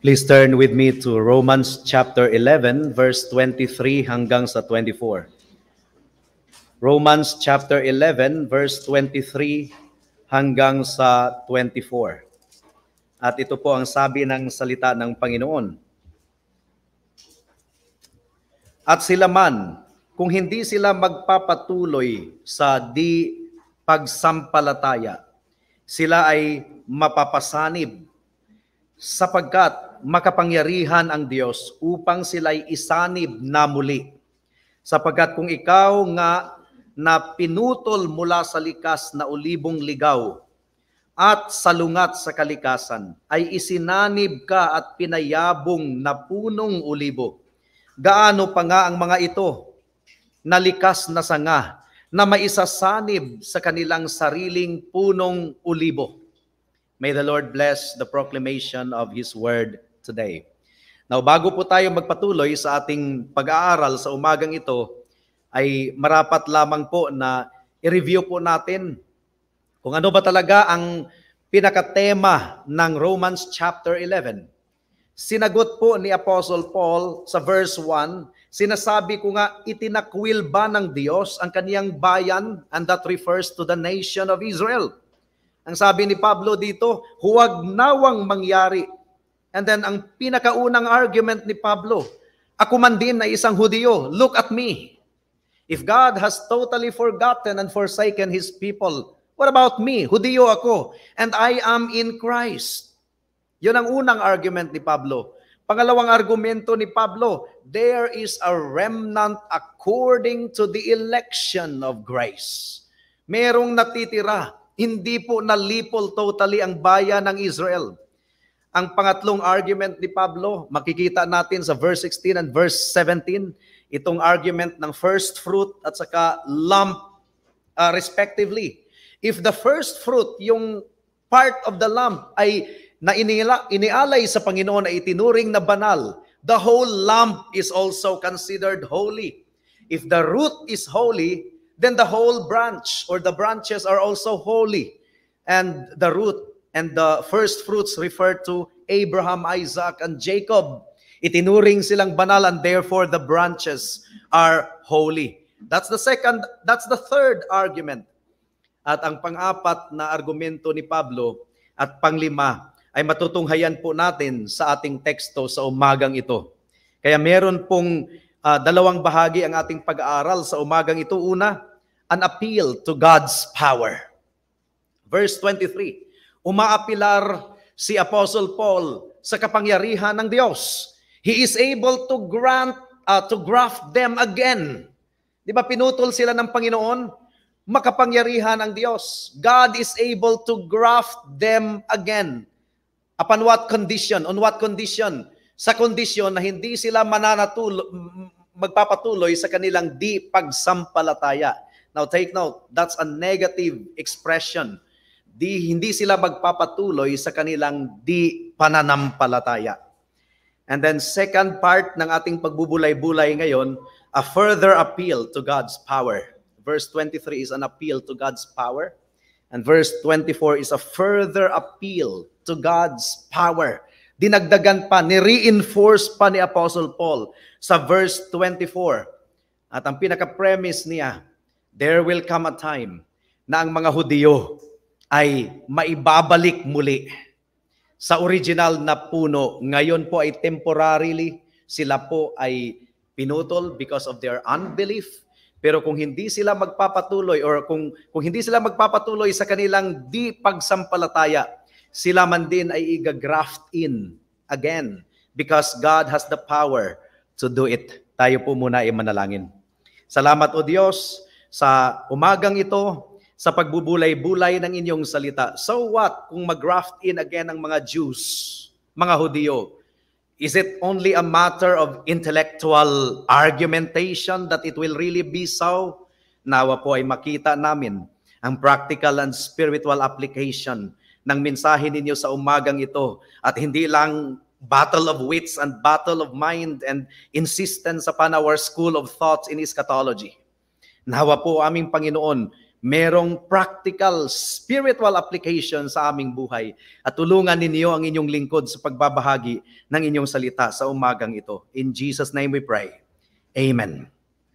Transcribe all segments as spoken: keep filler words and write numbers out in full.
Please turn with me to Romans chapter eleven, verse twenty-three hanggang sa twenty-four. Romans chapter eleven, verse twenty-three hanggang sa twenty-four. At ito po ang sabi ng salita ng Panginoon. At sila man, kung hindi sila magpapatuloy sa di pagsampalataya, sila ay mapapasanib, sapagkat makapangyarihan ang Diyos upang sila'y isanib na muli. Sapagkat kung ikaw nga na pinutol mula sa likas na ulibong ligaw at salungat sa kalikasan, ay isinanib ka at pinayabong na punong ulibo, gaano pa nga ang mga ito na likas na sanga na maisasanib sa kanilang sariling punong ulibo. May the Lord bless the proclamation of His word today. Now, bago po tayo magpatuloy sa ating pag-aaral sa umagang ito, ay marapat lamang po na i-review po natin kung ano ba talaga ang pinakatema ng Romans chapter eleven. Sinagot po ni Apostle Paul sa verse one, sinasabi ko nga, itinakwil ba ng Diyos ang kaniyang bayan? And that refers to the nation of Israel. Ang sabi ni Pablo dito, huwag nawang mangyari. And then ang pinakaunang argument ni Pablo, ako man din na isang Hudiyo, look at me. If God has totally forgotten and forsaken His people, what about me? Hudiyo ako, and I am in Christ. Yun ang unang argument ni Pablo. Pangalawang argumento ni Pablo, there is a remnant according to the election of grace. Merong natitira, hindi po nalipol totally ang bayan ng Israel. Ang pangatlong argument ni Pablo, makikita natin sa verse sixteen and verse seventeen, itong argument ng first fruit at saka lump uh, respectively. If the first fruit, yung part of the lump ay na iniala, inialay sa Panginoon ay itinuring na banal, the whole lump is also considered holy. If the root is holy, then the whole branch or the branches are also holy. And the root and the first fruits refer to Abraham, Isaac, and Jacob. Itinuring silang banal and therefore the branches are holy. That's the second, that's the third argument. At ang pang-apat na argumento ni Pablo at panglima ay matutunghayan po natin sa ating teksto sa umagang ito. Kaya meron pong uh, dalawang bahagi ang ating pag-aaral sa umagang ito. Una, an appeal to God's power. Verse twenty-three, umaapilar si Apostle Paul sa kapangyarihan ng Diyos. He is able to grant, uh, to graft them again. Di ba pinutol sila ng Panginoon? Makapangyarihan ang Diyos. God is able to graft them again. Upon what condition? On what condition? Sa kondisyon na hindi sila mananatuloy, magpapatuloy sa kanilang di pagsampalataya. Now take note, that's a negative expression. Di, hindi sila magpapatuloy sa kanilang di pananampalataya. And then second part ng ating pagbubulay-bulay ngayon, a further appeal to God's power. Verse twenty-three is an appeal to God's power. And verse twenty-four is a further appeal to God's power. Dinagdagan pa, ni-reinforce pa ni Apostle Paul sa verse twenty-four. At ang pinaka-premise niya, there will come a time na ang mga Hudiyo ay maibabalik muli sa original na puno. Ngayon po ay temporarily, sila po ay pinutol because of their unbelief. Pero kung hindi sila magpapatuloy or kung, kung hindi sila magpapatuloy sa kanilang di pagsampalataya, sila man din ay i-graft in again because God has the power to do it. Tayo po muna ay manalangin. Salamat o Diyos sa umagang ito, sa pagbubulay-bulay ng inyong salita. So what kung mag-graft in again ang mga Jews, mga Hudiyo? Is it only a matter of intellectual argumentation that it will really be so? Nawa po ay makita namin ang practical and spiritual application ng mensahe ninyo sa umagang ito. At hindi lang battle of wits and battle of mind and insistence upon our school of thoughts in eschatology. Nawa po aming Panginoon, merong practical, spiritual application sa aming buhay. At tulungan ninyo ang inyong lingkod sa pagbabahagi ng inyong salita sa umagang ito. In Jesus' name we pray. Amen.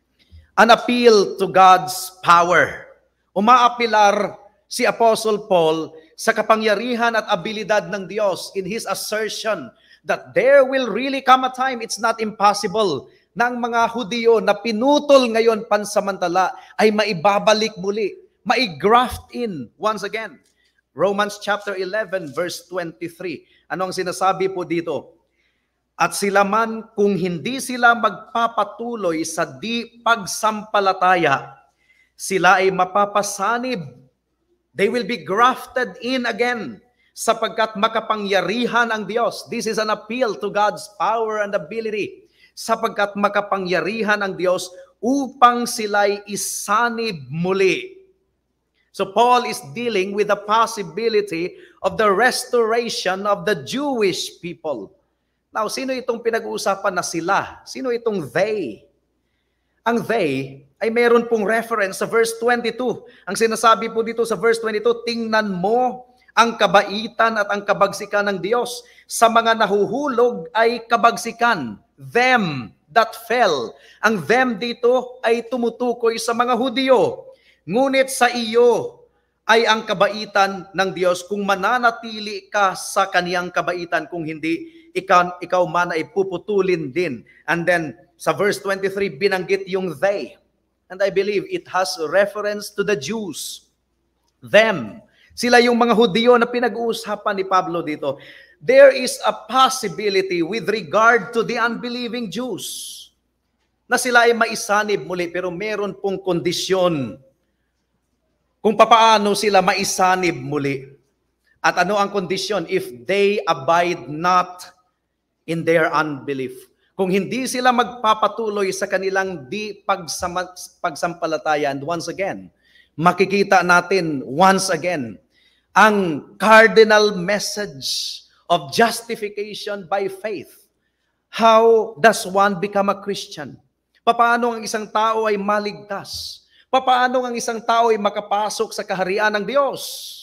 An appeal to God's power. Umaapilar si Apostle Paul sa kapangyarihan at abilidad ng Diyos in his assertion that there will really come a time, it's not impossible, ng mga Hudyo na pinutol ngayon pansamantala ay maibabalik muli, maigraft in once again. Romans chapter eleven verse twenty-three. Ano ang sinasabi po dito? At sila man kung hindi sila magpapatuloy sa di pagsampalataya, sila ay mapapasanib. They will be grafted in again sapagkat makapangyarihan ang Diyos. This is an appeal to God's power and ability. Sapagkat makapangyarihan ang Diyos upang sila'y isanib muli. So Paul is dealing with the possibility of the restoration of the Jewish people. Now, sino itong pinag-uusapan na sila? Sino itong they? Ang they ay meron pong reference sa verse twenty-two. Ang sinasabi po dito sa verse twenty-two, tingnan mo ang kabaitan at ang kabagsikan ng Diyos. Sa mga nahuhulog ay kabagsikan. Them that fell. Ang them dito ay tumutukoy sa mga Hudyo. Ngunit sa iyo ay ang kabaitan ng Diyos kung mananatili ka sa kaniyang kabaitan. Kung hindi, ikaw, ikaw man ay puputulin din. And then sa verse twenty-three, binanggit yung they. And I believe it has reference to the Jews. Them. Sila yung mga Hudyo na pinag-uusapan ni Pablo dito. There is a possibility with regard to the unbelieving Jews na sila ay maisanib muli, pero meron pong kondisyon kung papaano sila maisanib muli. At ano ang kondisyon? If they abide not in their unbelief. Kung hindi sila magpapatuloy sa kanilang di pagsama, pagsampalataya. And once again, makikita natin once again ang cardinal message of justification by faith. How does one become a Christian? Paano ang isang tao ay maligtas? Paano ang isang tao ay makapasok sa kaharian ng Diyos?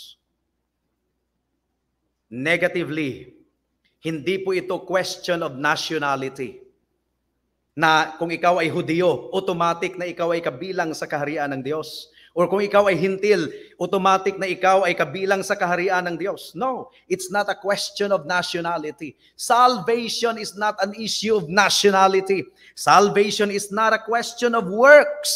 Negatively, hindi po ito question of nationality. Na kung ikaw ay Hudyo, automatic na ikaw ay kabilang sa kaharian ng Diyos. Or kung ikaw ay hintil, automatic na ikaw ay kabilang sa kaharian ng Diyos. No, it's not a question of nationality. Salvation is not an issue of nationality. Salvation is not a question of works.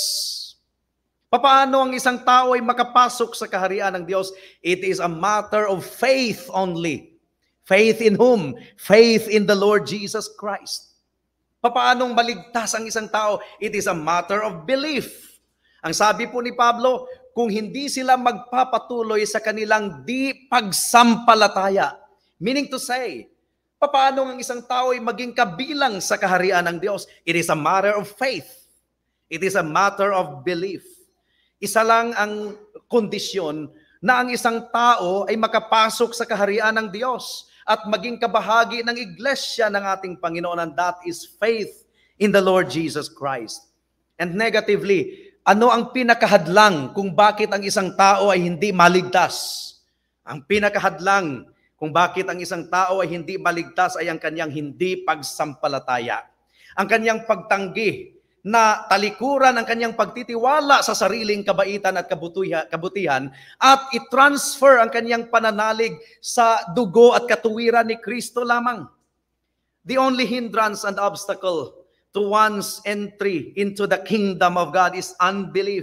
Paano ang isang tao ay makapasok sa kaharian ng Diyos? It is a matter of faith only. Faith in whom? Faith in the Lord Jesus Christ. Paano maligtas ang isang tao? It is a matter of belief. Ang sabi po ni Pablo, kung hindi sila magpapatuloy sa kanilang di pagsampalataya. Meaning to say, paano ang isang tao ay maging kabilang sa kaharian ng Diyos? It is a matter of faith. It is a matter of belief. Isa lang ang kondisyon na ang isang tao ay makapasok sa kaharian ng Diyos at maging kabahagi ng iglesia ng ating Panginoon, and that is faith in the Lord Jesus Christ. And negatively, ano ang pinakahadlang kung bakit ang isang tao ay hindi maligtas? Ang pinakahadlang kung bakit ang isang tao ay hindi maligtas ay ang kanyang hindi pagsampalataya. Ang kanyang pagtanggi na talikuran ang kanyang pagtitiwala sa sariling kabaitan at kabutihan at i-transfer ang kanyang pananalig sa dugo at katuwiran ni Kristo lamang. The only hindrance and obstacle to one's entry into the kingdom of God is unbelief.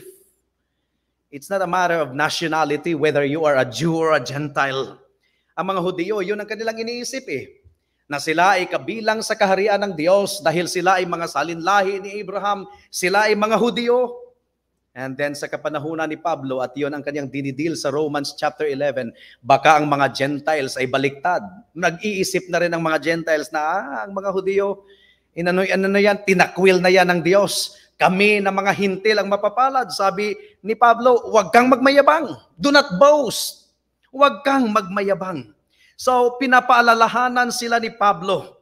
It's not a matter of nationality, whether you are a Jew or a Gentile. Ang mga Hudyo, yun ang kanilang iniisip eh. Na sila ay kabilang sa kaharian ng Diyos dahil sila ay mga salinlahi ni Abraham. Sila ay mga Hudyo. And then sa kapanahunan ni Pablo, at yun ang kanyang dinidil sa Romans chapter eleven, baka ang mga Gentiles ay baliktad. Nag-iisip na rin ang mga Gentiles na ah, ang mga Hudyo, Inano, ano yan, tinakwil na yan ng Diyos. Kami na mga hintil ang mapapalad. Sabi ni Pablo, huwag kang magmayabang. Do not boast. Huwag kang magmayabang. So, pinapaalalahanan sila ni Pablo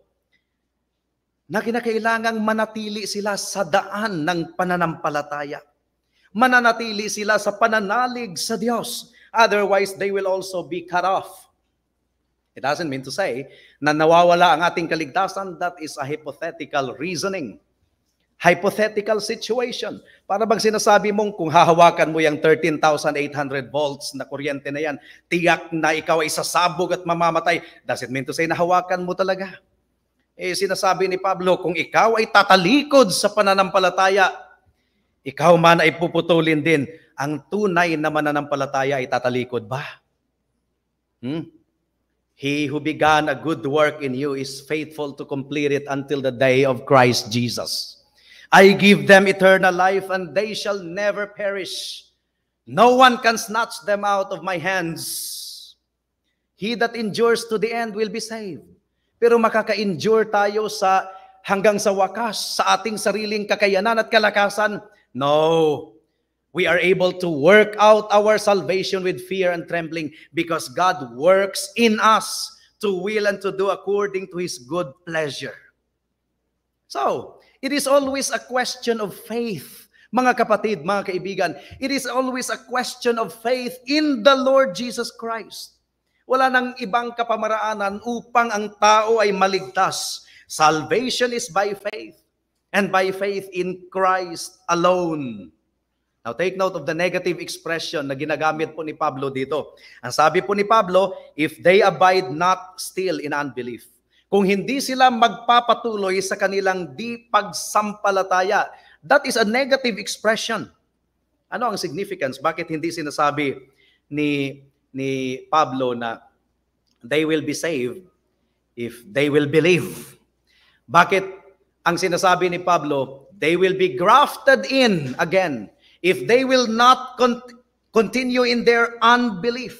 na kinakailangang manatili sila sa daan ng pananampalataya. Mananatili sila sa pananalig sa Diyos. Otherwise, they will also be cut off. It doesn't mean to say na nawawala ang ating kaligtasan. That is a hypothetical reasoning. Hypothetical situation. Para bang sinasabi mong kung hahawakan mo yung thirteen thousand eight hundred volts na kuryente na yan, tiyak na ikaw ay sasabog at mamamatay. Does it mean to say na hawakan mo talaga? Eh, sinasabi ni Pablo, kung ikaw ay tatalikod sa pananampalataya, ikaw man ay puputulin din. Ang tunay na mananampalataya ay tatalikod ba? Hmm? He who began a good work in you is faithful to complete it until the day of Christ Jesus. I give them eternal life and they shall never perish. No one can snatch them out of my hands. He that endures to the end will be saved. Pero makaka-endure tayo sa hanggang sa wakas sa ating sariling kakayanan at kalakasan? No. We are able to work out our salvation with fear and trembling because God works in us to will and to do according to His good pleasure. So, it is always a question of faith, mga kapatid, mga kaibigan. It is always a question of faith in the Lord Jesus Christ. Wala nang ibang kapamaraanan upang ang tao ay maligtas. Salvation is by faith, and by faith in Christ alone. Now, take note of the negative expression na ginagamit po ni Pablo dito. Ang sabi po ni Pablo, if they abide not still in unbelief. Kung hindi sila magpapatuloy sa kanilang di pagsampalataya, that is a negative expression. Ano ang significance? Bakit hindi sinasabi ni, ni Pablo na they will be saved if they will believe? Bakit ang sinasabi ni Pablo, they will be grafted in again if they will not con- continue in their unbelief?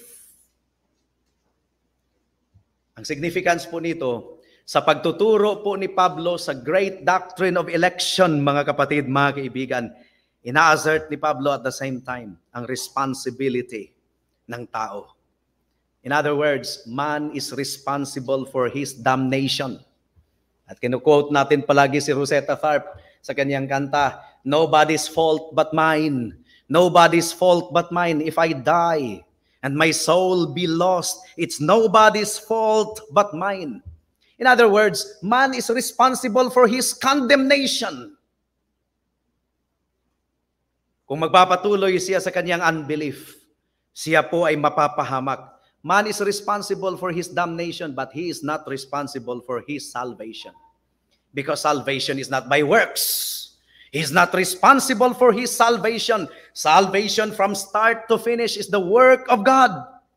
Ang significance po nito, sa pagtuturo po ni Pablo sa great doctrine of election, mga kapatid, mga kaibigan, ina-assert ni Pablo at the same time ang responsibility ng tao. In other words, man is responsible for his damnation. At kinuquote natin palagi si Rosetta Tharpe sa kanyang kanta, nobody's fault but mine. Nobody's fault but mine. If I die and my soul be lost, it's nobody's fault but mine. In other words, man is responsible for his condemnation. Kung magpapatuloy siya sa kanyang unbelief, siya po ay mapapahamak. Man is responsible for his damnation, but he is not responsible for his salvation. Because salvation is not by works. He is not responsible for his salvation. Salvation from start to finish is the work of God.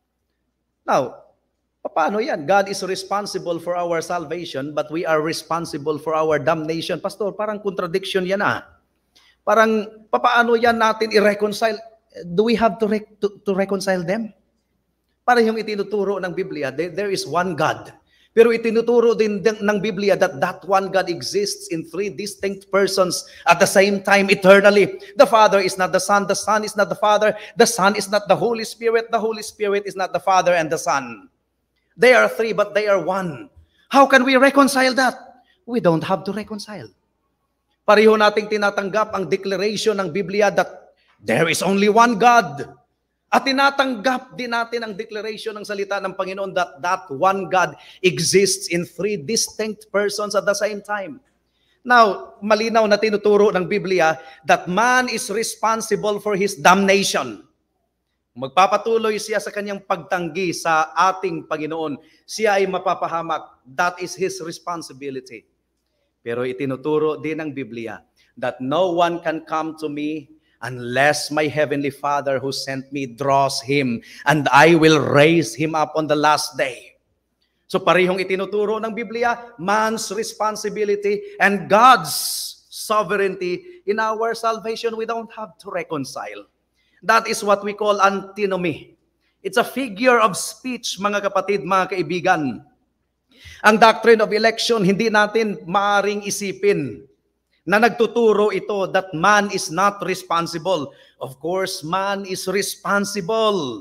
Now, paano yan? God is responsible for our salvation, but we are responsible for our damnation. Pastor, parang contradiction yan ah. Parang, paano yan natin i-reconcile? Do we have to, re- to, to reconcile them? Parang yung itinuturo ng Biblia, there, there is one God. Pero itinuturo din ng Biblia that that one God exists in three distinct persons at the same time eternally. The Father is not the Son, the Son is not the Father, the Son is not the Holy Spirit, the Holy Spirit is not the Father and the Son. They are three, but they are one. How can we reconcile that? We don't have to reconcile. Pareho nating tinatanggap ang declaration ng Biblia that there is only one God. At tinatanggap din natin ang declaration ng salita ng Panginoon that that one God exists in three distinct persons at the same time. Now, malinaw na tinuturo ng Biblia that man is responsible for his damnation. Magpapatuloy siya sa kanyang pagtanggi sa ating Panginoon, siya ay mapapahamak. That is his responsibility. Pero itinuturo din ng Biblia that no one can come to me unless my heavenly Father who sent me draws him, and I will raise him up on the last day. So parehong itinuturo ng Biblia, man's responsibility and God's sovereignty in our salvation. We don't have to reconcile. That is what we call antinomy. It's a figure of speech, mga kapatid, mga kaibigan. Ang doctrine of election, hindi natin maaring isipin na nagtuturo ito that man is not responsible. Of course, man is responsible.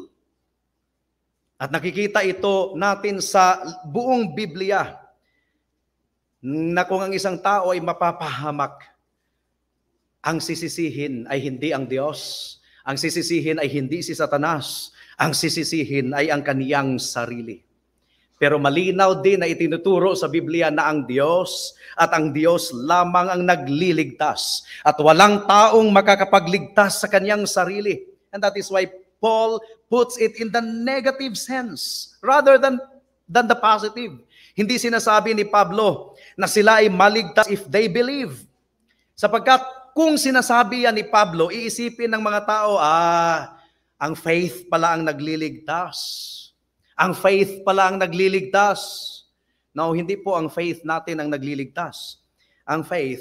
At nakikita ito natin sa buong Biblia na kung ang isang tao ay mapapahamak, ang sisisihin ay hindi ang Diyos. Ang sisisihin ay hindi si Satanas. Ang sisisihin ay ang kaniyang sarili. Pero malinaw din na itinuturo sa Biblia na ang Diyos at ang Diyos lamang ang nagliligtas. At walang taong makakapagligtas sa kaniyang sarili. And that is why Paul puts it in the negative sense rather than, than the positive. Hindi sinasabi ni Pablo na sila ay maligtas if they believe. Sapagkat kung sinasabi yan ni Pablo, iisipin ng mga tao, ah, ang faith pala ang nagliligtas. Ang faith pala ang nagliligtas. No, hindi po ang faith natin ang nagliligtas. Ang faith,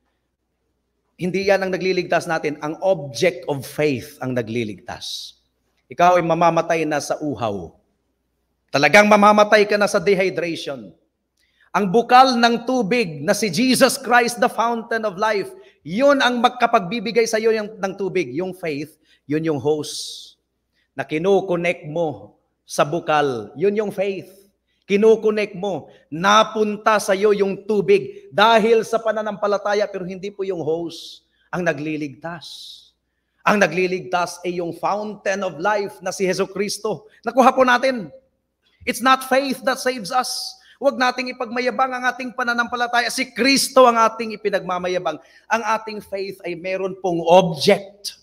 hindi yan ang nagliligtas natin. Ang object of faith ang nagliligtas. Ikaw ay mamamatay na sa uhaw. Talagang mamamatay ka na sa dehydration. Ang bukal ng tubig na si Jesus Christ, the fountain of life, yun ang magkapagbibigay sa iyo ng tubig. Yung faith, yun yung hose na kinukonek mo sa bukal. Yun yung faith. Kinukonek mo. Napunta sa iyo yung tubig dahil sa pananampalataya, pero hindi po yung hose ang nagliligtas. Ang nagliligtas ay yung fountain of life na si Jesucristo. Nakuha po natin. It's not faith that saves us. Huwag nating ipagmayabang ang ating pananampalataya. Si Kristo ang ating ipinagmamayabang. Ang ating faith ay meron pong object.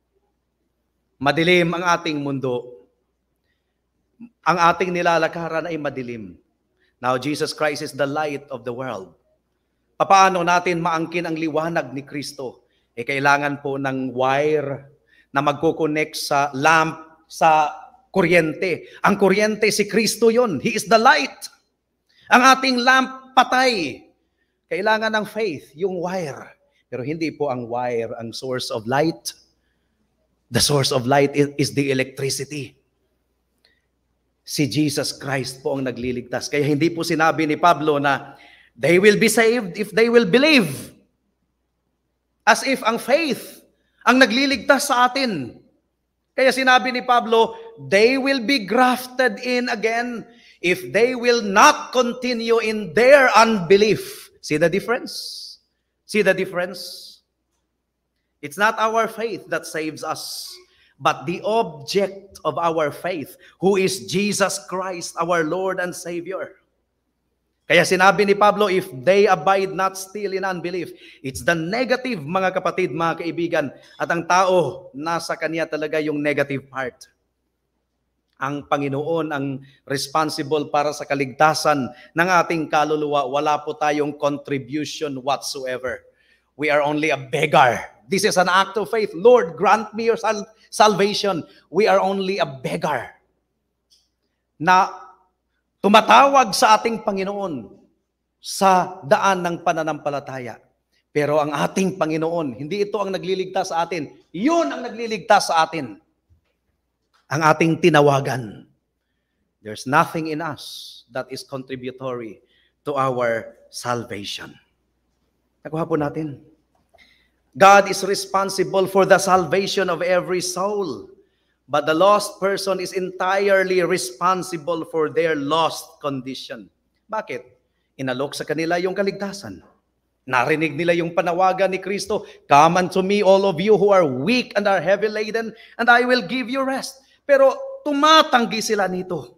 Madilim ang ating mundo. Ang ating nilalakaran ay madilim. Now, Jesus Christ is the light of the world. Paano natin maangkin ang liwanag ni Kristo? Eh, kailangan po ng wire na magkukonek sa lamp, sa kuryente. Ang kuryente, si Kristo yun. He is the light. Ang ating lamp, patay. Kailangan ng faith, yung wire. Pero hindi po ang wire ang source of light. The source of light is the electricity. Si Jesus Christ po ang nagliligtas. Kaya hindi po sinabi ni Pablo na they will be saved if they will believe. As if ang faith ang nagliligtas sa atin. Kaya sinabi ni Pablo, they will be grafted in again if they will not continue in their unbelief. See the difference? See the difference? It's not our faith that saves us, but the object of our faith, who is Jesus Christ, our Lord and Savior. Kaya sinabi ni Pablo, if they abide not still in unbelief, it's the negative, mga kapatid, mga kaibigan, at ang tao, nasa kanya talaga yung negative part. Ang Panginoon ang responsible para sa kaligtasan ng ating kaluluwa. Wala po tayong contribution whatsoever. We are only a beggar. This is an act of faith. Lord, grant me your sal- salvation. We are only a beggar na tumatawag sa ating Panginoon sa daan ng pananampalataya. Pero ang ating Panginoon, hindi ito ang nagliligtas sa atin. Yun ang nagliligtas sa atin. Ang ating tinawagan. There's nothing in us that is contributory to our salvation. Nakuha po natin. God is responsible for the salvation of every soul. But the lost person is entirely responsible for their lost condition. Bakit? Inalok sa kanila yung kaligtasan. Narinig nila yung panawagan ni Kristo, come unto me all of you who are weak and are heavy laden, and I will give you rest. Pero tumatanggi sila nito.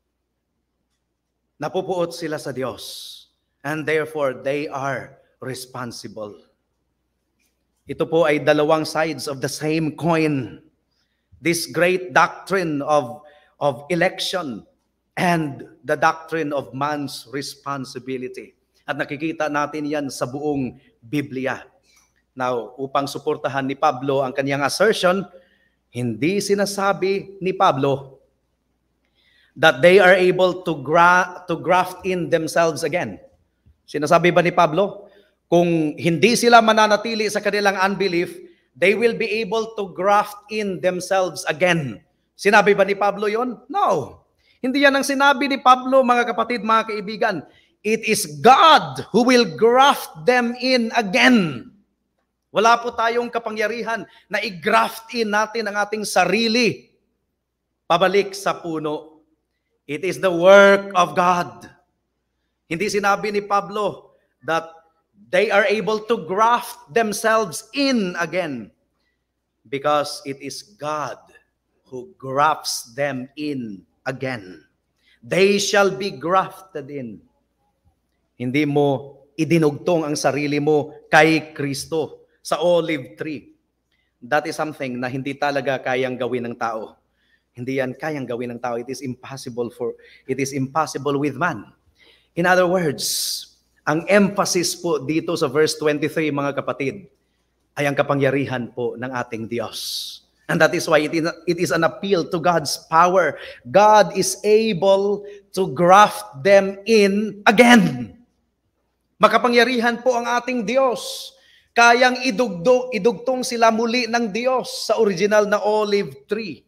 Napupuot sila sa Diyos. And therefore, they are responsible. Ito po ay dalawang sides of the same coin. This great doctrine of, of election and the doctrine of man's responsibility. At nakikita natin yan sa buong Biblia. Now, upang suportahan ni Pablo ang kanyang assertion, hindi sinasabi ni Pablo that they are able to, gra- to graft in themselves again. Sinasabi ba ni Pablo, kung hindi sila mananatili sa kanilang unbelief, they will be able to graft in themselves again. Sinabi ba ni Pablo yon? No. Hindi yan ang sinabi ni Pablo, mga kapatid, mga kaibigan. It is God who will graft them in again. Wala po tayong kapangyarihan na i-graft in natin ang ating sarili pabalik sa puno. It is the work of God. Hindi sinabi ni Pablo that They are able to graft themselves in again because it is God who grafts them in again. They shall be grafted in. Hindi mo idinugtong ang sarili mo kay Kristo sa olive tree. That is something na hindi talaga kayang gawin ng tao. Hindi yan kayang gawin ng tao. It is impossible for it is impossible with man. In other words, ang emphasis po dito sa verse twenty-three, mga kapatid, ay ang kapangyarihan po ng ating Diyos. And that is why it is, it is an appeal to God's power. God is able to graft them in again. Makapangyarihan po ang ating Diyos. Kayang idugdo, idugtong sila muli ng Diyos sa original na olive tree.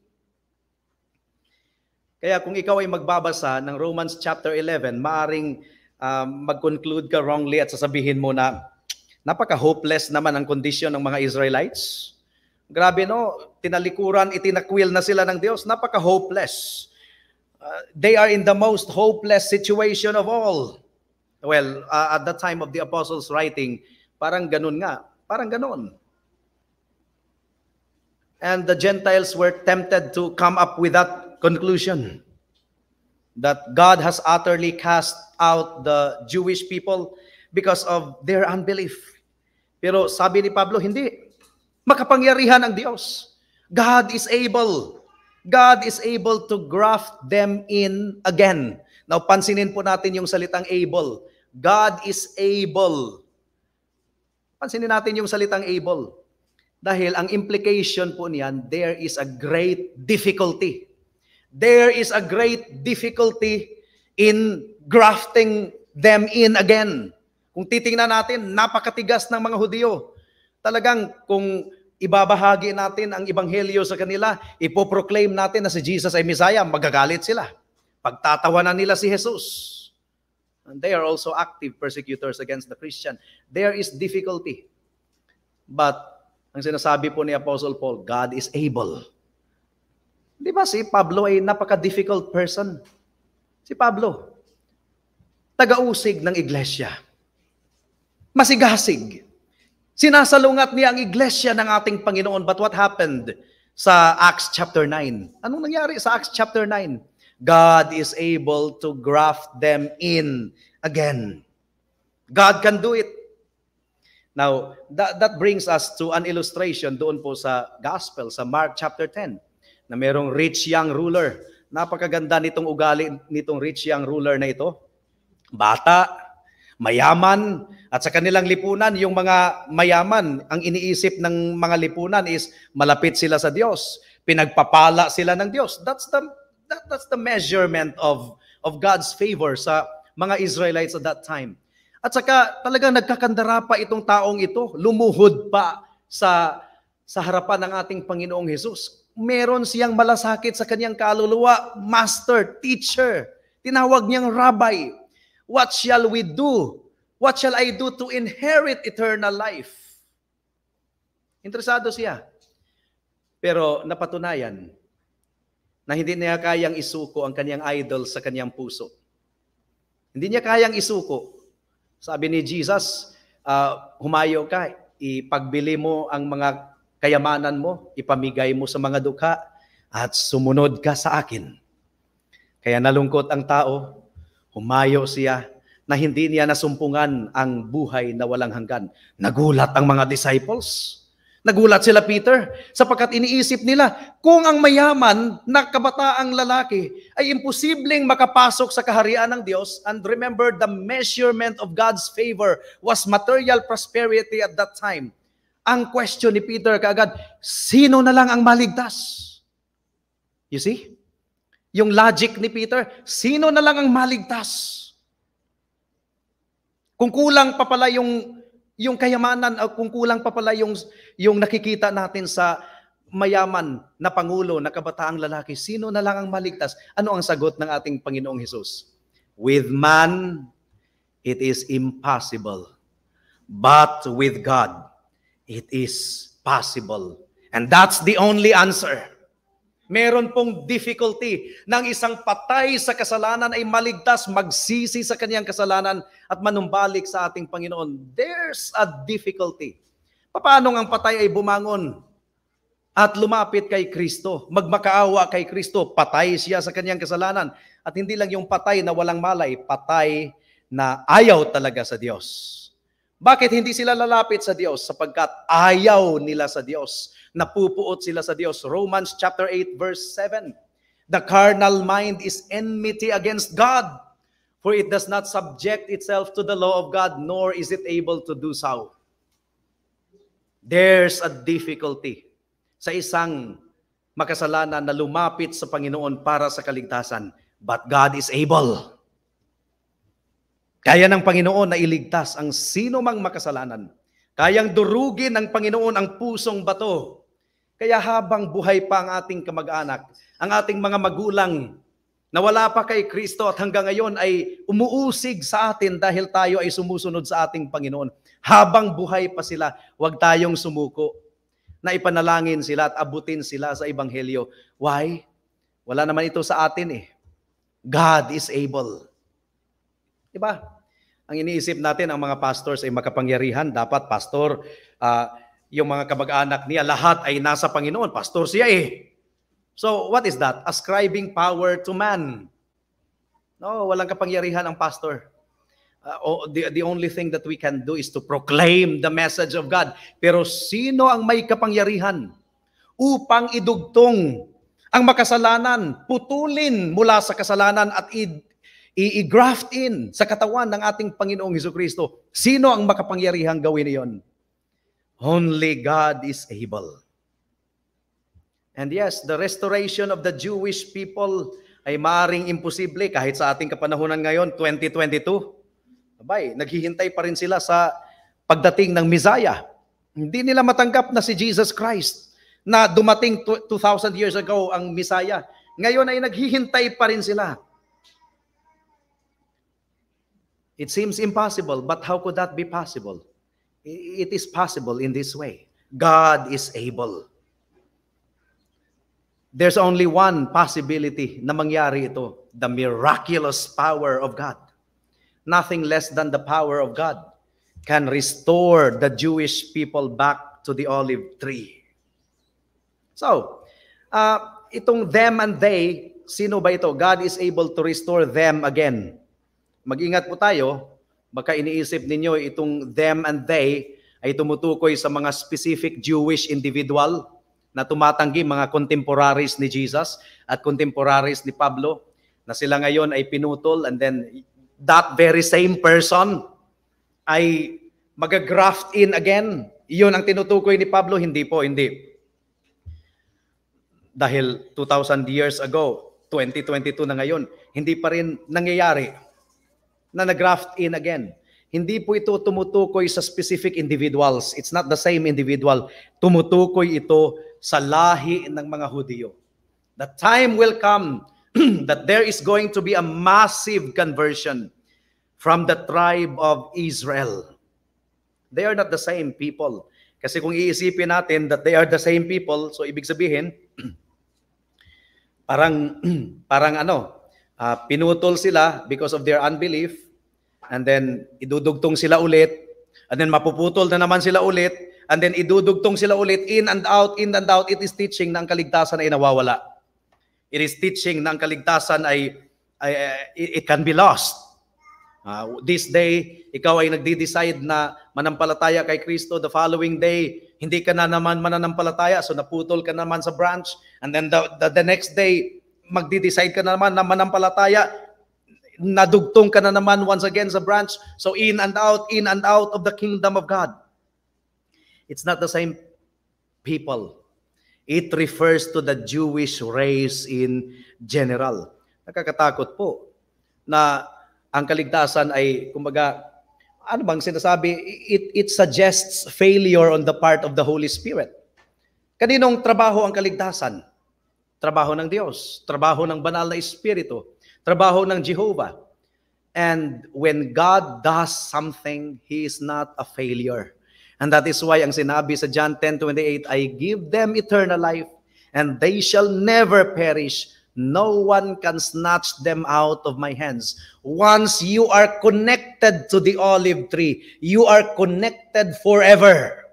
Kaya kung ikaw ay magbabasa ng Romans chapter eleven, maaring Um, mag-conclude ka wrongly at sasabihin mo na napaka-hopeless naman ang kondisyon ng mga Israelites. Grabe no, tinalikuran, itinakwil na sila ng Diyos. Napaka-hopeless. Uh, they are in the most hopeless situation of all. Well, uh, at the time of the apostles writing, parang ganun nga. Parang ganun. And the Gentiles were tempted to come up with that conclusion. That God has utterly cast out the Jewish people because of their unbelief. Pero sabi ni Pablo, hindi. Makapangyarihan ang Diyos. God is able. God is able to graft them in again. Now, pansinin po natin yung salitang able. God is able. Pansinin natin yung salitang able. Dahil ang implication po niyan, there is a great difficulty. There is a great difficulty in grafting them in again. Kung titingnan natin, napakatigas ng mga Hudyo. Talagang kung ibabahagi natin ang ebanghelyo sa kanila, ipoproclaim natin na si Jesus ay Messiah, magagalit sila. Pagtatawanan nila si Jesus. And they are also active persecutors against the Christian. There is difficulty. But ang sinasabi po ni Apostle Paul, God is able. Di ba si Pablo ay napaka-difficult person? Si Pablo, taga-usig ng iglesia. Masigasig. Sinasalungat niya ang iglesia ng ating Panginoon. But what happened sa Acts chapter nine? Anong nangyari sa Acts chapter nine? God is able to graft them in again. God can do it. Now, that, that brings us to an illustration doon po sa Gospel, sa Mark chapter ten. Na merong rich young ruler. Napakaganda nitong ugali nitong rich young ruler na ito. Bata, mayaman, at sa kanilang lipunan, yung mga mayaman, ang iniisip ng mga lipunan is malapit sila sa Diyos. Pinagpapala sila ng Diyos. That's the, that, that's the measurement of, of God's favor sa mga Israelites at that time. At saka talagang nagkakandara pa itong taong ito. Lumuhod pa sa, sa harapan ng ating Panginoong Hesus. Meron siyang malasakit sa kanyang kaluluwa, master, teacher. Tinawag niyang rabbi. What shall we do? What shall I do to inherit eternal life? Interesado siya. Pero napatunayan na hindi niya kayang isuko ang kanyang idol sa kanyang puso. Hindi niya kayang isuko. Sabi ni Jesus, uh, humayo ka, ipagbili mo ang mga kayamanan mo, ipamigay mo sa mga dukha, at sumunod ka sa akin. Kaya nalungkot ang tao, humayo siya, na hindi niya nasumpungan ang buhay na walang hanggan. Nagulat ang mga disciples. Nagulat sila, Peter, sapagkat iniisip nila, kung ang mayaman na kabataang lalaki ay imposibleng makapasok sa kaharian ng Diyos, and remember, the measurement of God's favor was material prosperity at that time. Ang question ni Peter kaagad, sino na lang ang maligtas? You see? Yung logic ni Peter, sino na lang ang maligtas? Kung kulang pa pala yung, yung kayamanan, o kung kulang pa pala yung, yung nakikita natin sa mayaman na pangulo, na kabataang lalaki, sino na lang ang maligtas? Ano ang sagot ng ating Panginoong Hesus? With man, it is impossible. But with God, it is possible. And that's the only answer. Meron pong difficulty ng isang patay sa kasalanan ay maligtas, magsisi sa kanyang kasalanan at manumbalik sa ating Panginoon. There's a difficulty. Paano ang patay ay bumangon at lumapit kay Kristo, magmakaawa kay Kristo, patay siya sa kanyang kasalanan. At hindi lang yung patay na walang malay, patay na ayaw talaga sa Diyos. Bakit hindi sila lalapit sa Diyos? Sapagkat ayaw nila sa Diyos. Napupuot sila sa Diyos. Romans chapter eight verse seven. The carnal mind is enmity against God, for it does not subject itself to the law of God, nor is it able to do so. There's a difficulty sa isang makasalanan na lumapit sa Panginoon para sa kaligtasan. But God is able. Kaya ng Panginoon na iligtas ang sino mang makasalanan. Kayang durugin ng Panginoon ang pusong bato. Kaya habang buhay pa ang ating kamag-anak, ang ating mga magulang na wala pa kay Kristo at hanggang ngayon ay umuusig sa atin dahil tayo ay sumusunod sa ating Panginoon. Habang buhay pa sila, huwag tayong sumuko na ipanalangin sila at abutin sila sa Ebanghelyo. Why? Wala naman ito sa atin eh. God is able. Diba? Ang iniisip natin, ang mga pastors ay makapangyarihan. Dapat pastor, uh, yung mga kamag-anak niya, lahat ay nasa Panginoon. Pastor siya eh. So, what is that? Ascribing power to man. No, walang kapangyarihan ang pastor. Uh, oh, the, the only thing that we can do is to proclaim the message of God. Pero sino ang may kapangyarihan upang idugtong ang makasalanan, putulin mula sa kasalanan at i- i-graft in sa katawan ng ating Panginoong Hesukristo? Sino ang makapangyarihang gawin iyon? Only God is able. And yes, the restoration of the Jewish people ay maaring imposible kahit sa ating kapanahunan ngayon, twenty twenty-two. Abay, naghihintay pa rin sila sa pagdating ng Messiah. Hindi nila matanggap na si Jesus Christ na dumating two thousand years ago ang Messiah. Ngayon ay naghihintay pa rin sila. It seems impossible, but how could that be possible? It is possible in this way. God is able. There's only one possibility na mangyari ito, the miraculous power of God. Nothing less than the power of God can restore the Jewish people back to the olive tree. So, uh, itong them and they, sino ba ito? God is able to restore them again. Mag-ingat po tayo, baka iniisip ninyo itong them and they ay tumutukoy sa mga specific Jewish individual na tumatanggi, mga contemporaries ni Jesus at contemporaries ni Pablo, na sila ngayon ay pinutol and then that very same person ay mag-graft in again. Iyon ang tinutukoy ni Pablo. Hindi po, hindi. Dahil two thousand years ago, twenty twenty-two na ngayon, hindi pa rin nangyayari na nag-graft in again. Hindi po ito tumutukoy sa specific individuals. It's not the same individual. Tumutukoy ito sa lahi ng mga Hudyo. The time will come that there is going to be a massive conversion from the tribe of Israel. They are not the same people. Kasi kung iisipin natin that they are the same people, so ibig sabihin, parang, parang ano, uh, pinutol sila because of their unbelief, and then idudugtong sila ulit, and then mapuputol na naman sila ulit, and then idudugtong sila ulit, in and out, in and out. It is teaching na ang kaligtasan ay nawawala. It is teaching na ang kaligtasan ay, ay, ay it can be lost. Uh, this day, ikaw ay nagdi-decide na manampalataya kay Kristo. The following day, hindi ka na naman mananampalataya, so naputol ka naman sa branch. And then the, the, the next day, magdi-decide ka na naman na manampalataya, nadugtong ka na naman once again sa branch. So in and out, in and out of the kingdom of God. It's not the same people. It refers to the Jewish race in general. Nakakatakot po na ang kaligtasan ay, kumbaga, ano bang sinasabi? It, it suggests failure on the part of the Holy Spirit. Kaninong trabaho ang kaligtasan? Trabaho ng Diyos. Trabaho ng banal na Espiritu. Trabaho ng Jehovah. And when God does something, He is not a failure. And that is why ang sinabi sa John ten twenty-eight, I give them eternal life, and they shall never perish. No one can snatch them out of my hands. Once you are connected to the olive tree, you are connected forever.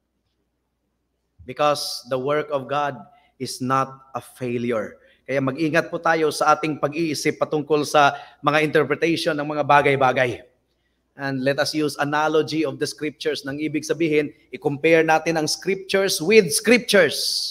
Because the work of God is not a failure. Kaya mag-ingat po tayo sa ating pag-iisip patungkol sa mga interpretation ng mga bagay-bagay. And let us use analogy of the scriptures. Nang ibig sabihin, i-compare natin ang scriptures with scriptures.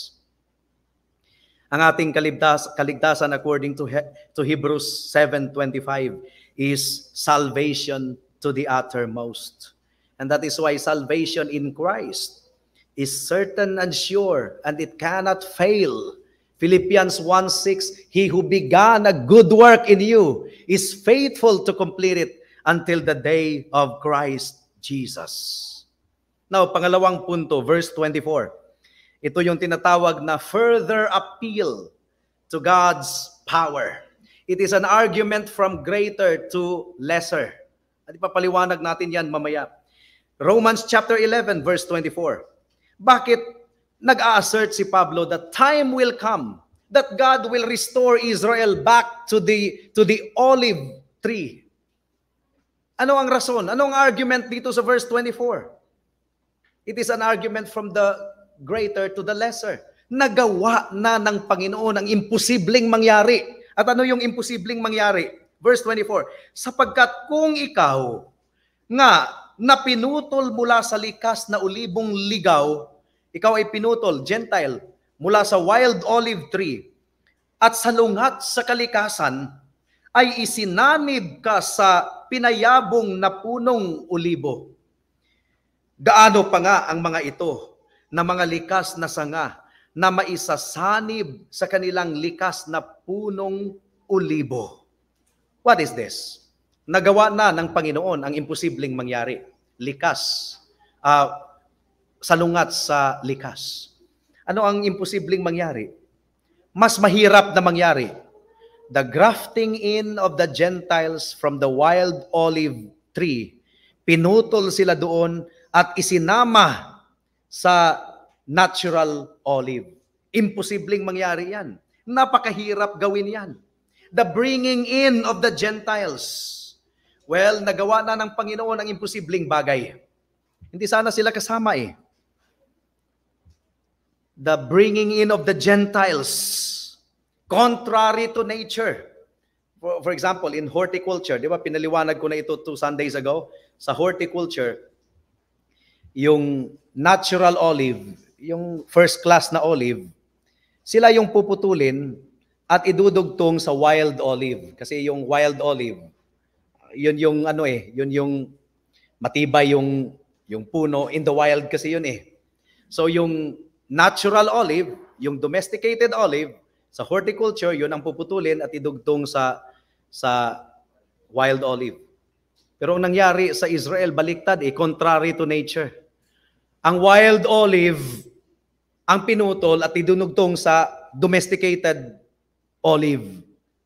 Ang ating kaligtas, kaligtasan according to, He, to Hebrews seven twenty-five is salvation to the uttermost. And that is why salvation in Christ is certain and sure, and it cannot fail. Philippians one six, he who began a good work in you is faithful to complete it until the day of Christ Jesus. Now, pangalawang punto, verse twenty-four. Ito yung tinatawag na further appeal to God's power. It is an argument from greater to lesser. At ipapaliwanag natin yan mamaya. Romans chapter eleven, verse twenty-four. Bakit nag-a-assert si Pablo that time will come that God will restore Israel back to the to the olive tree? Ano ang rason? Ano ang argument dito sa verse twenty-four? It is an argument from the greater to the lesser. Nagawa na ng Panginoon ang imposibleng mangyari. At ano yung imposibleng mangyari? Verse twenty-four, sapagkat kung ikaw nga na pinutol mula sa likas na ulibong ligaw, ikaw ay pinutol, Gentile, mula sa wild olive tree, at salungat sa kalikasan, ay isinanib ka sa pinayabong na punong ulibo. Gaano pa nga ang mga ito na mga likas na sanga na maisasanib sa kanilang likas na punong ulibo. What is this? Nagawa na ng Panginoon ang imposibleng mangyari. Likas. Uh, salungat sa likas. Ano ang imposibleng mangyari? Mas mahirap na mangyari. The grafting in of the Gentiles from the wild olive tree. Pinutol sila doon at isinama sa natural olive. Imposibleng mangyari yan. Napakahirap gawin yan. The bringing in of the Gentiles. Well, nagawa na ng Panginoon ang imposibleng bagay. Hindi sana sila kasama eh. The bringing in of the Gentiles. Contrary to nature. For, for example, in horticulture, di ba, pinaliwanag ko na ito two Sundays ago. Sa horticulture, yung natural olive, yung first class na olive, sila yung puputulin at idudugtong sa wild olive. Kasi yung wild olive, yun yung ano eh, yun yung matibay yung, yung puno. In the wild kasi yun eh. So yung natural olive, yung domesticated olive, sa horticulture, yun ang puputulin at idugtong sa, sa wild olive. Pero ang nangyari sa Israel, baliktad eh, contrary to nature. Ang wild olive, ang pinutol at idunugtong sa domesticated olive.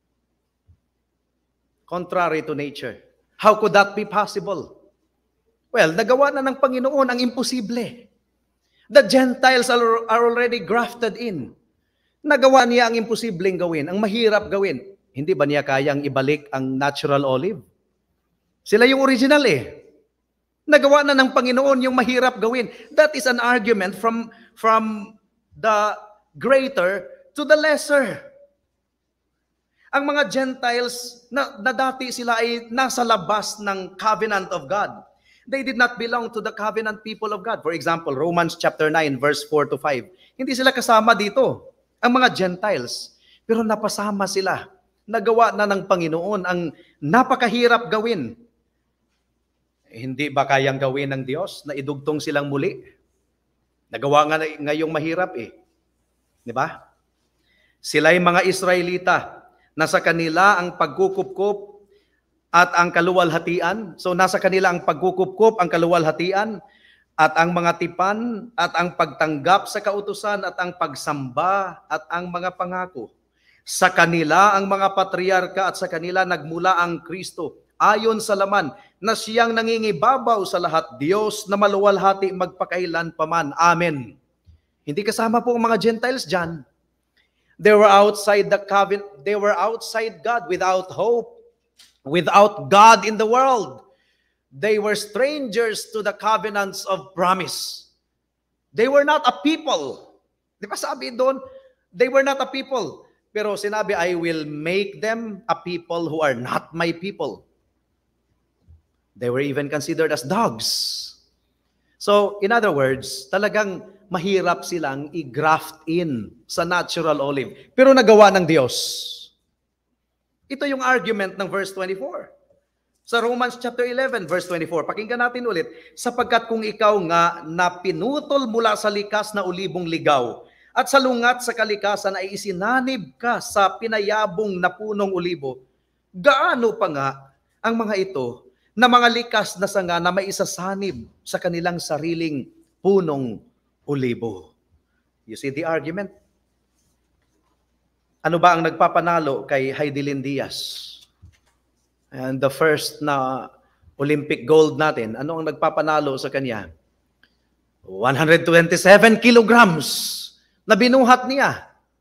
Contrary to nature. How could that be possible? Well, nagawa na ng Panginoon ang imposible. The Gentiles are, are already grafted in. Nagawa niya ang imposibleng gawin, ang mahirap gawin. Hindi ba niya kayang ibalik ang natural olive? Sila yung original eh. Nagawa na ng Panginoon yung mahirap gawin. That is an argument from, from the greater to the lesser. Ang mga Gentiles, na, na dati sila ay nasa labas ng covenant of God. They did not belong to the covenant people of God. For example, Romans chapter nine, verse four to five. Hindi sila kasama dito, ang mga Gentiles. Pero napasama sila. Nagawa na ng Panginoon ang napakahirap gawin. Eh, hindi ba kayang gawin ng Diyos na idugtong silang muli? Nagawa nga ngayong mahirap eh. Di ba? Sila'y mga Israelita na sa kanila ang pagkukupkup at ang kaluwalhatian. So nasa kanila ang pagkukupkup, ang kaluwalhatian, at ang mga tipan, at ang pagtanggap sa kautusan, at ang pagsamba, at ang mga pangako. Sa kanila ang mga patriarka, at sa kanila nagmula ang Kristo. Ayon sa laman, na siyang nangingibabaw sa lahat, Diyos na maluwalhati magpakailan paman. Amen. Hindi kasama po ang mga Gentiles dyan. They were outside the covenant. They were outside God, without hope, without God in the world. They were strangers to the covenants of promise. They were not a people. Di ba sabi doon? They were not a people. Pero sinabi, I will make them a people who are not my people. They were even considered as dogs. So, in other words, talagang mahirap silang i-graft in sa natural olive. Pero nagawa ng Diyos. Ito yung argument ng verse twenty-four. Sa Romans chapter eleven, verse twenty-four, pakinggan natin ulit, sapagkat kung ikaw nga na pinutol mula sa likas na olibong ligaw, at sa lungat sa kalikasan ay isinanib ka sa pinayabong na punong olibo, gaano pa nga ang mga ito na mga likas na sanga na may isasanib sa kanilang sariling punong olibo. You see the argument? Ano ba ang nagpapanalo kay Heidelin Diaz? And the first na Olympic gold natin, ano ang nagpapanalo sa kanya? one hundred twenty-seven kilograms na binuhat niya.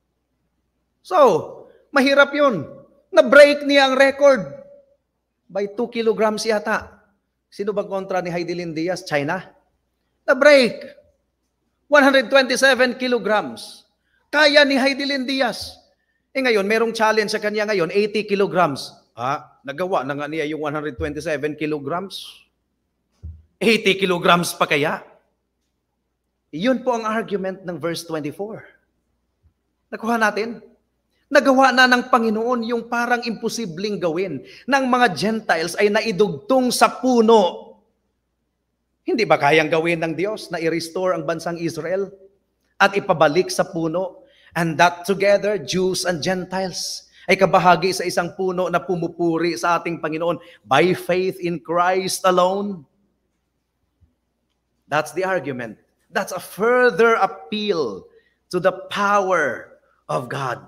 So, mahirap yun. Na-break niya ang record by two kilograms yata. Sino ba kontra ni Heidelin Diaz? China? Na-break. one hundred twenty-seven kilograms. Kaya ni Heidelin Diaz. Eh ngayon, merong challenge sa kanya ngayon, eighty kilograms. Ha? Nagawa na nga niya yung one hundred twenty-seven kilograms. eighty kilograms pa kaya? Yun po ang argument ng verse twenty-four. Nakuha natin? Nagawa na ng Panginoon yung parang imposibleng gawin ng mga Gentiles ay naidugtong sa puno. Hindi ba kayang gawin ng Diyos na i-restore ang bansang Israel at ipabalik sa puno? And that together, Jews and Gentiles ay kabahagi sa isang puno na pumupuri sa ating Panginoon by faith in Christ alone. That's the argument. That's a further appeal to the power of God.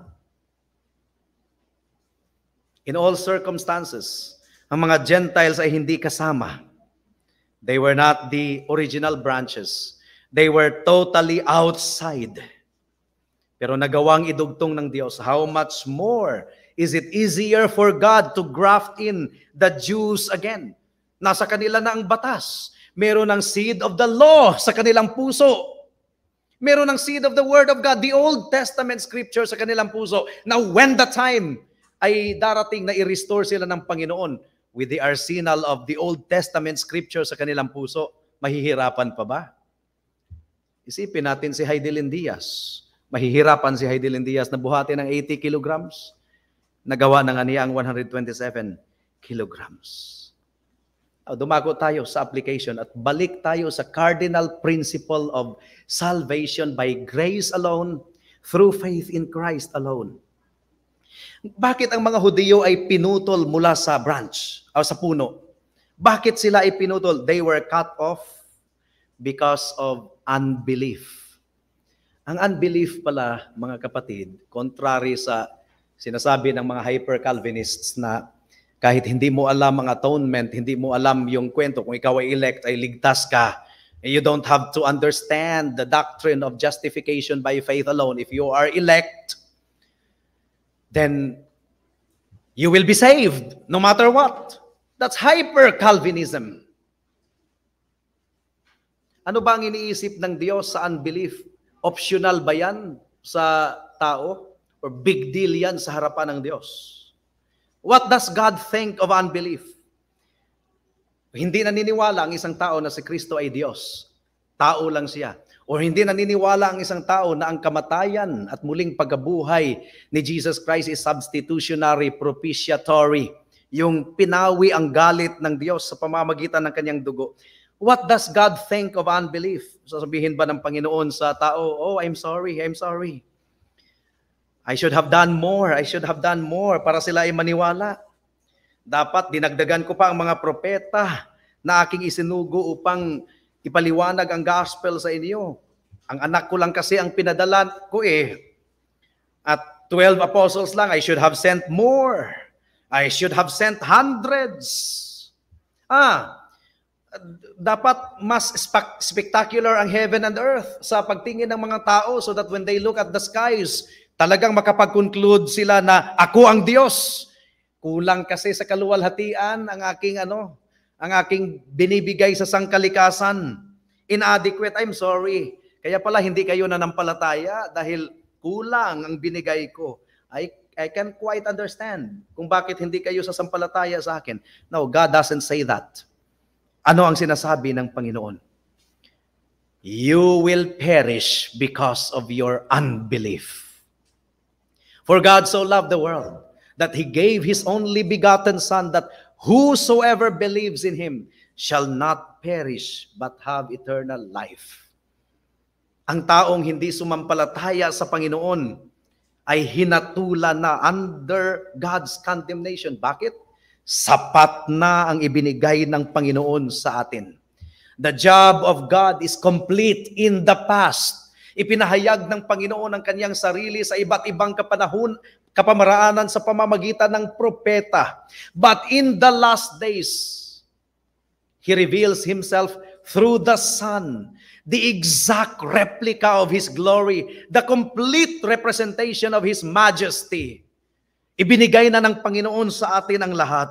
In all circumstances, ang mga Gentiles ay hindi kasama. They were not the original branches. They were totally outside. Pero nagawang idugtong ng Diyos. How much more is it easier for God to graft in the Jews again? Nasa kanila na ang batas. Meron ng seed of the law sa kanilang puso. Meron ng seed of the Word of God, the Old Testament Scripture sa kanilang puso. Now, when the time ay darating na i-restore sila ng Panginoon with the arsenal of the Old Testament Scripture sa kanilang puso, mahihirapan pa ba? Isipin natin si Heidelin Diaz. Mahihirapan si Heidelin Diaz na buhatin ng eighty kilograms. Nagawa na nga niya ang one hundred twenty-seven kilograms. Dumako tayo sa application at balik tayo sa cardinal principle of salvation by grace alone, through faith in Christ alone. Bakit ang mga Hudyo ay pinutol mula sa branch o sa puno? Bakit sila ay pinutol? They were cut off because of unbelief. Ang unbelief pala, mga kapatid, contrary sa sinasabi ng mga hyper-Calvinists na kahit hindi mo alam ang atonement, hindi mo alam yung kwento, kung ikaw ay elect, ay ligtas ka. You don't have to understand the doctrine of justification by faith alone. If you are elect, then you will be saved no matter what. That's hyper-Calvinism. Ano ba ang iniisip ng Diyos sa unbelief? Optional ba yan sa tao? Or big deal yan sa harapan ng Diyos? What does God think of unbelief? Hindi naniniwala ang isang tao na si Kristo ay Diyos. Tao lang siya. O hindi naniniwala ang isang tao na ang kamatayan at muling pagkabuhay ni Jesus Christ is substitutionary, propitiatory. Yung pinawi ang galit ng Diyos sa pamamagitan ng kanyang dugo. What does God think of unbelief? Sasabihin ba ng Panginoon sa tao, oh, I'm sorry, I'm sorry. I should have done more, I should have done more para sila ay maniwala. Dapat dinagdagan ko pa ang mga propeta na aking isinugo upang ipaliwanag ang gospel sa inyo. Ang anak ko lang kasi ang pinadala ko eh. At twelve apostles lang, I should have sent more. I should have sent hundreds. Ah, dapat mas spectacular ang heaven and earth sa pagtingin ng mga tao so that when they look at the skies, Talagang makapag-conclude sila na ako ang Diyos. Kulang kasi sa kaluwalhatian ang aking ano, ang aking binibigay sa sangkalikasan. Inadequate, I'm sorry. Kaya pala hindi kayo nanampalataya dahil kulang ang binigay ko. I I can quite understand kung bakit hindi kayo sasampalataya sa akin. No, God doesn't say that. Ano ang sinasabi ng Panginoon? You will perish because of your unbelief. For God so loved the world that He gave His only begotten Son, that whosoever believes in Him shall not perish but have eternal life. Ang taong hindi sumampalataya sa Panginoon ay hinatulan na under God's condemnation. Bakit? Sapat na ang ibinigay ng Panginoon sa atin. The job of God is complete in the past. Ipinahayag ng Panginoon ang kanyang sarili sa iba't ibang kapanahon, kapamaraanan sa pamamagitan ng propeta. But in the last days, He reveals Himself through the Son, the exact replica of His glory, the complete representation of His majesty. Ibinigay na ng Panginoon sa atin ang lahat.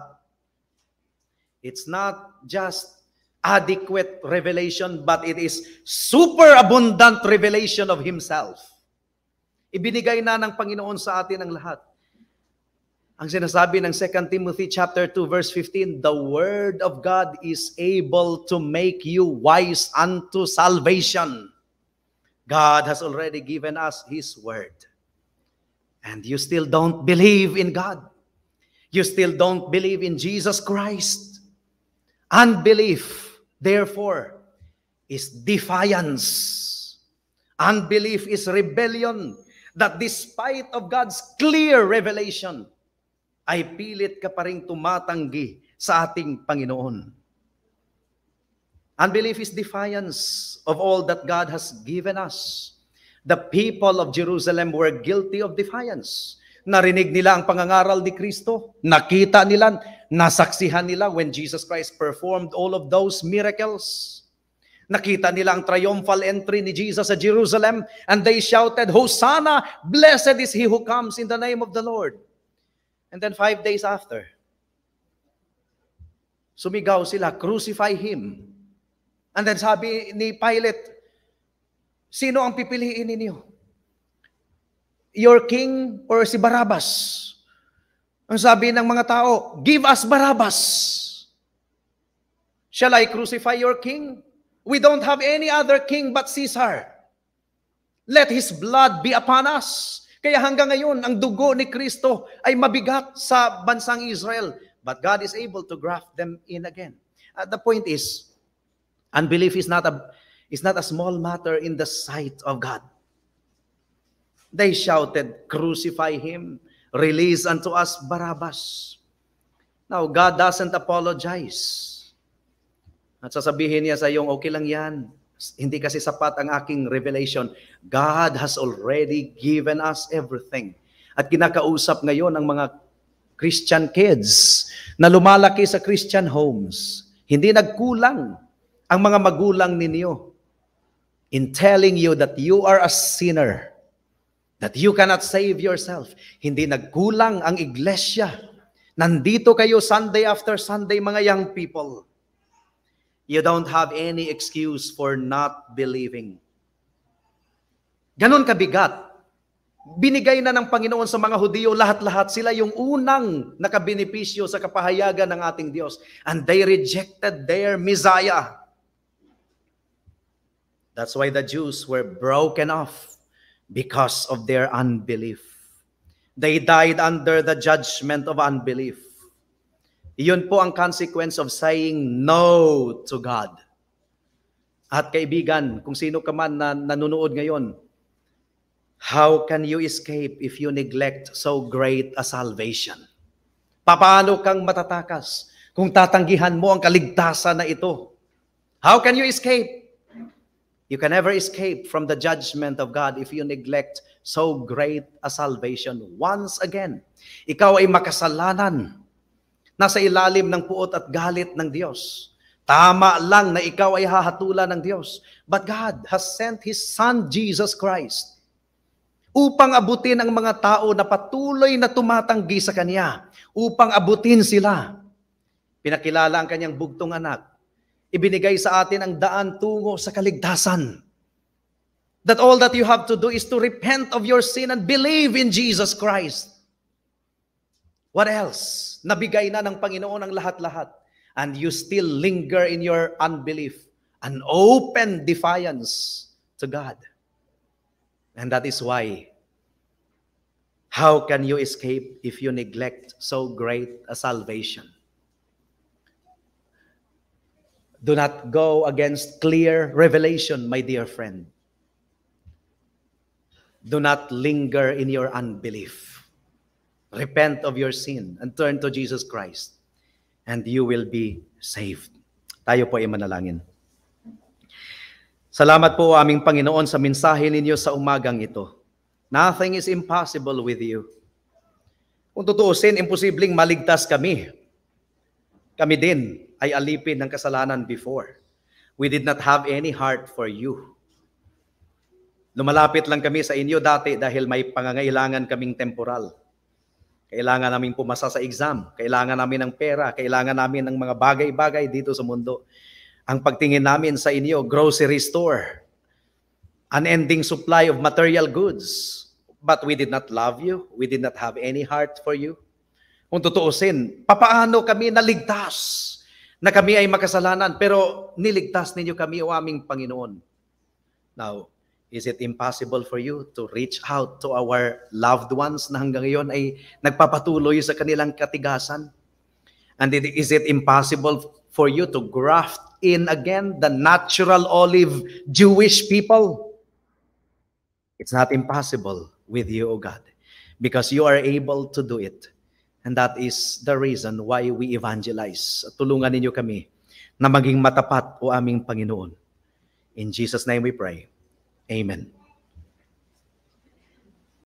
It's not just adequate revelation, but it is superabundant revelation of Himself. Ibinigay na ng Panginoon sa atin ang lahat. Ang sinasabi ng Second Timothy chapter two verse fifteen, the word of God is able to make you wise unto salvation. God has already given us His word. And you still don't believe in God. You still don't believe in Jesus Christ. Unbelief, therefore, is defiance. Unbelief is rebellion that despite of God's clear revelation, ay pilit ka pa rin tumatanggi sa ating Panginoon. Unbelief is defiance of all that God has given us. The people of Jerusalem were guilty of defiance. Narinig nila ang pangangaral ni Kristo, nakita nila, nasaksihan nila when Jesus Christ performed all of those miracles. Nakita nila ang triumphal entry ni Jesus sa Jerusalem, and they shouted, Hosanna, blessed is He who comes in the name of the Lord. And then five days after, sumigaw sila, crucify Him. And then sabi ni Pilate, sino ang pipiliin ninyo? Your king or si Barabbas? Ang sabi ng mga tao, give us Barabbas. Shall I crucify your king? We don't have any other king but Caesar. Let his blood be upon us. Kaya hanggang ngayon, ang dugo ni Kristo ay mabigat sa bansang Israel. But God is able to graft them in again. Uh, the point is, unbelief is not a, is not a small matter in the sight of God. They shouted, crucify Him, release unto us Barabbas. Now, God doesn't apologize. At sasabihin niya sa iyong, okay lang yan. Hindi kasi sapat ang aking revelation. God has already given us everything. At kinakausap ngayon ang mga Christian kids na lumalaki sa Christian homes. Hindi nagkulang ang mga magulang ninyo in telling you that you are a sinner, that you cannot save yourself. Hindi nagkulang ang iglesia. Nandito kayo Sunday after Sunday, mga young people. You don't have any excuse for not believing. Ganon kabigat. Binigay na ng Panginoon sa mga Hudyo lahat-lahat. Sila yung unang nakabenepisyo sa kapahayagan ng ating Diyos. And they rejected their Messiah. That's why the Jews were broken off because of their unbelief. They died under the judgment of unbelief. Iyon po ang consequence of saying no to God. At kaibigan, kung sino ka man na nanonood ngayon, how can you escape if you neglect so great a salvation? Paano kang matatakas kung tatanggihan mo ang kaligtasan na ito? How can you escape? You can never escape from the judgment of God if you neglect so great a salvation. Once again, ikaw ay makasalanan, nasa ilalim ng puot at galit ng Diyos. Tama lang na ikaw ay hahatulan ng Diyos. But God has sent His Son, Jesus Christ, upang abutin ang mga tao na patuloy na tumatanggi sa Kanya, upang abutin sila. Pinakilala ang Kanyang bugtong anak. Ibinigay sa atin ang daan tungo sa kaligtasan. That all that you have to do is to repent of your sin and believe in Jesus Christ. What else? Nabigay na ng Panginoon ang lahat-lahat. And you still linger in your unbelief, an open defiance to God. And that is why, how can you escape if you neglect so great a salvation? Do not go against clear revelation, my dear friend. Do not linger in your unbelief. Repent of your sin and turn to Jesus Christ, and you will be saved. Tayo po ay manalangin. Salamat po aming Panginoon sa mensahe ninyo sa umagang ito. Nothing is impossible with you. Kung tutuusin, imposibleng maligtas kami. Kami din ay alipin ng kasalanan before. We did not have any heart for you. Lumalapit lang kami sa inyo dati dahil may pangangailangan kaming temporal. Kailangan namin pumasa sa exam. Kailangan namin ng pera. Kailangan namin ng mga bagay-bagay dito sa mundo. Ang pagtingin namin sa inyo, grocery store, unending supply of material goods. But we did not love you. We did not have any heart for you. Kung tutuusin, papaano kami naligtas na kami ay makasalanan, pero niligtas ninyo kami, o aming Panginoon. Now, is it impossible for you to reach out to our loved ones na hanggang ngayon ay nagpapatuloy sa kanilang katigasan? And is it impossible for you to graft in again the natural olive Jewish people? It's not impossible with you, O God, because you are able to do it. And that is the reason why we evangelize. Tulungan ninyo kami na maging matapat, o aming Panginoon. In Jesus' name we pray. Amen.